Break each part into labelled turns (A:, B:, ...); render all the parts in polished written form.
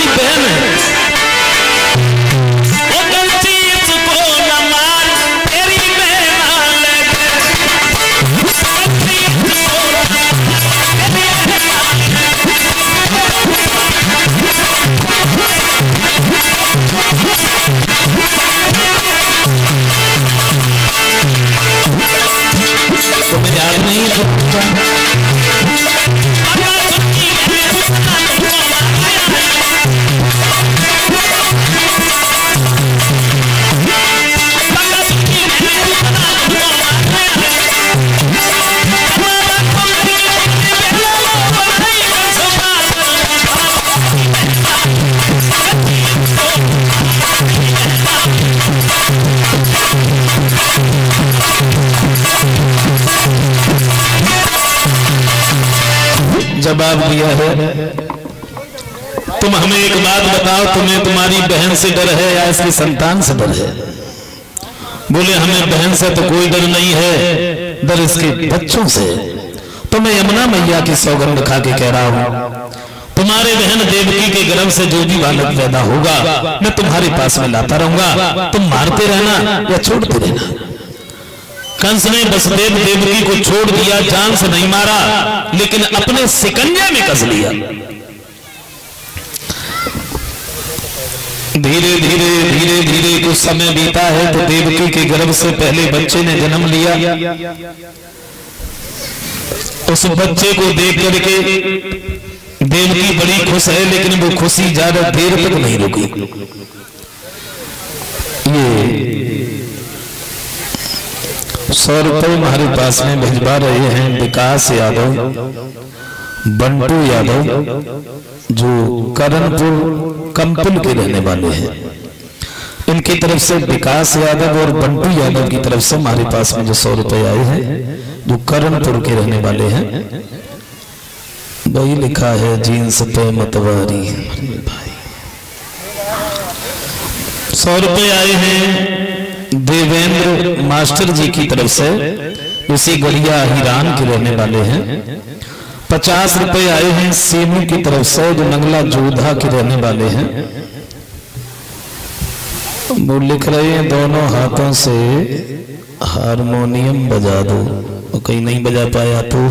A: तुम्हारी बहन है। तुम्हें याद नहीं जवाब दिया है। तुम हमें एक बात बताओ, तुम्हें तुम्हारी बहन से डर है या इसकी संतान से डर है? बोले हमें बहन से तो कोई डर नहीं है, डर इसके बच्चों से। तो मैं यमुना मैया की सौगंध खा के कह रहा हूं, तुम्हारे बहन देवकी के गर्भ से जो भी बालक पैदा होगा मैं तुम्हारे पास में लाता रहूंगा। तुम मारते रहना या छोड़ते रहना। कंस ने वसुदेव देवकी को छोड़ दिया, जान से नहीं मारा, लेकिन अपने सिकंजे में कस लिया। धीरे धीरे धीरे धीरे कुछ समय बीता है तो देवकी के गर्भ से पहले बच्चे ने जन्म लिया। उस बच्चे को देख करके देवकी बड़ी खुश है, लेकिन वो खुशी ज्यादा देर तक नहीं रुकी। ये 100 रुपए हमारे पास में भिजवा रहे हैं विकास यादव, बंटू यादव, जो करणपुर कंपुल के रहने वाले हैं। इनकी तरफ से विकास यादव और बंटू यादव की तरफ से हमारे पास में जो 100 रुपए आए हैं, जो करणपुर के रहने वाले हैं। वही लिखा है जींस पे मतवारी। भाई 100 रुपए आए हैं देवेंद्र मास्टर जी की तरफ से, उसी गढ़िया हिरान के रहने वाले हैं। 50 रुपए आए हैं सीमू की तरफ से, जो नंगला जोधा के रहने वाले हैं। वो लिख रहे हैं दोनों हाथों से हारमोनियम बजा दो, और कहीं नहीं बजा पाया तो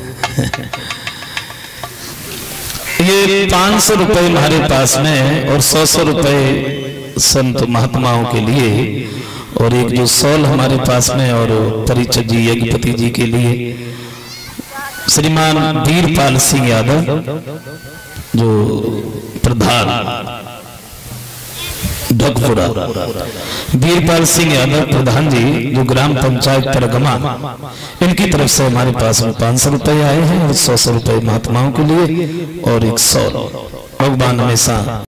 A: ये 500 रुपए हमारे पास में, और 100 रुपए संत महात्माओं के लिए, और एक जो सौल हमारे पास में और परिचय जी यज्ञपति जी के लिए। श्रीमान वीरपाल सिंह यादव जो प्रधान ढकपुरा, वीरपाल सिंह यादव प्रधान जी जो ग्राम पंचायत परगमा, इनकी तरफ से हमारे पास में 500 रुपए आए हैं, और 100 रुपए महात्माओं के लिए, और 100 भगवान हमेशा